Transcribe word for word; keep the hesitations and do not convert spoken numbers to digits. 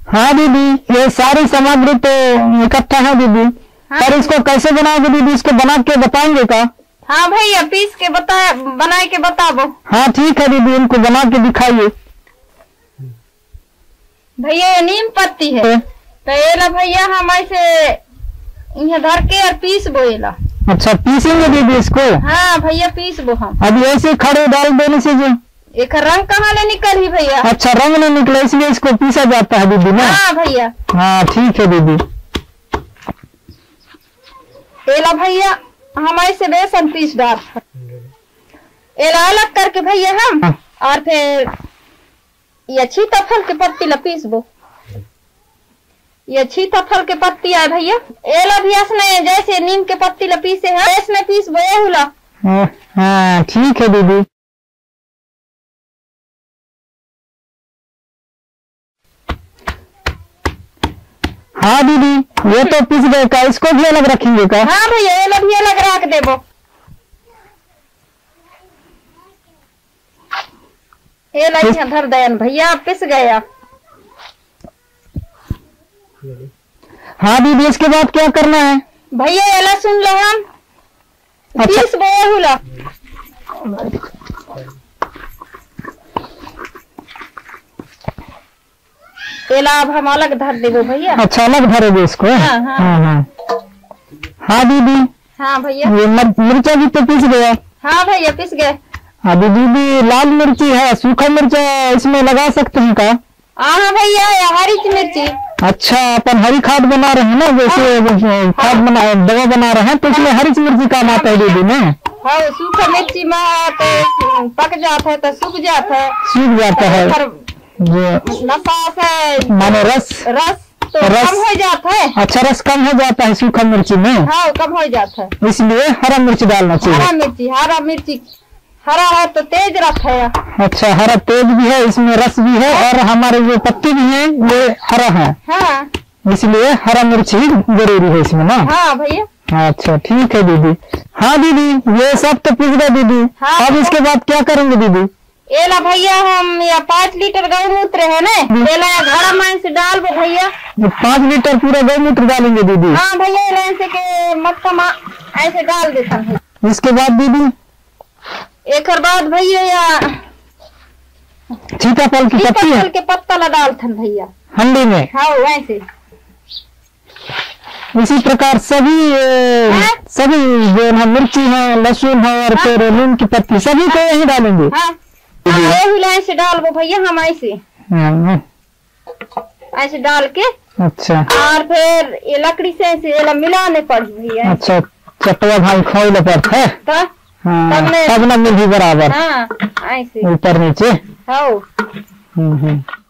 हाँ दीदी, ये सारी सामग्री तो इकट्ठा है दीदी। हाँ, पर इसको कैसे बनाओगे दीदी? इसको बना के बताएंगे का? हाँ भैया, पीस के बता बना के बताओ। हाँ ठीक है दीदी, इनको बना के दिखाइए। भैया ये नीम पत्ती है तो ये ला भैया, हम ऐसे यहाँ धर के और पीस बोला। अच्छा, पीसेंगे दीदी इसको? हाँ भैया, पीस बो हम। अभी ऐसे खड़े डाल देने से जो एक रंग कहाँ ले निकल ही भैया? अच्छा, रंग नहीं निकला इसलिए इसको पीसा जाता है दीदी ना? हाँ भैया। हाँ ठीक है दीदी। एला भैया हम ऐसे बेसन पीस डाल, एला अलग करके भैया हम। हाँ। और फिर ये सीताफल के पत्ती ला पीस बो। ये सीताफल के पत्ती है भैया, एला भी ऐसने जैसे नीम के पत्ती ला पीसे हैं ऐसने पीस बो ये हुला। हाँ ठीक है दीदी। हाँ दीदी, ये तो पीस गए का, इसको भी अलग रखेंगे का? हाँ भैया, ये भी अलग रख देबो। ये लाइए धर दयन भैया, पिस गया। हाँ दीदी, इसके बाद क्या करना है? भैया ये लहसुन लो हम। अच्छा। पीस बोया हुला। एला अब हम अलग धर देबो भैया। अच्छा, अलग धरोगे इसको? हाँ हाँ हाँ हाँ। हाँ दीदी। हाँ भैया, ये मिर्चा भी तो पीस गया? हाँ भैया, पीस गए। अभी दीदी लाल मिर्ची है, सूखा मिर्चा इसमें लगा सकते हैं का? हाँ भैया, या हरी मिर्ची। अच्छा, अपन हरी खाद बना रहे हैं ना, जैसे खाद बना दवा बना रहे हैं तो इसमें हरी मिर्ची काम आता है दीदी ना? हाँ, सूखा मिर्ची में तो पक जाता है तो सूख जाता है। सूख जाता है जो नफास है, माने रस रस तो रस, कम हो जाता है। अच्छा, रस कम हो जाता है सूखा मिर्ची में? हाँ, कम हो जाता है, इसलिए हरा मिर्ची डालना चाहिए। हरा मिर्ची, हरा मिर्ची हरा है तो तेज रस है। अच्छा, हरा तेज भी है, इसमें रस भी है और हमारे जो पत्ती भी है वो हरा है। हाँ, इसलिए हरा मिर्ची जरूरी है इसमें ना? हाँ भैया। अच्छा ठीक है दीदी। हाँ दीदी, ये सब तो पीस गए दीदी। हाँ, अब इसके बाद क्या करेंगे दीदी? एला भैया हम या पाँच लीटर गौमूत्र है ना, एला घड़ा में से डाल दो भैया। पाँच लीटर पूरा गौमूत्र डालेंगे दीदी? हाँ भैया, एला ऐसे के मक्खा ऐसे डाल देता है। इसके बाद दीदी? एक बाद भैया या सीताफल की पत्ती है, के पत्ता ला डालते भैया हंडी में। हाँ, वैसे इसी प्रकार सभी सभी जो है मिर्ची है, लहसुन है और फिर नीम की पत्ती सभी को यही डालेंगे? हाँ, हाँ, ऐसे डाल दो भैया हम ऐसे ऐसे डाल के। अच्छा, और फिर ये लकड़ी से ऐसे मिलाने पड़ भैया। अच्छा, चटवा भाई खोल पड़ता है तो हाँ, तब न मिली बराबर। हाँ, ऐसे ऊपर नीचे। हाँ।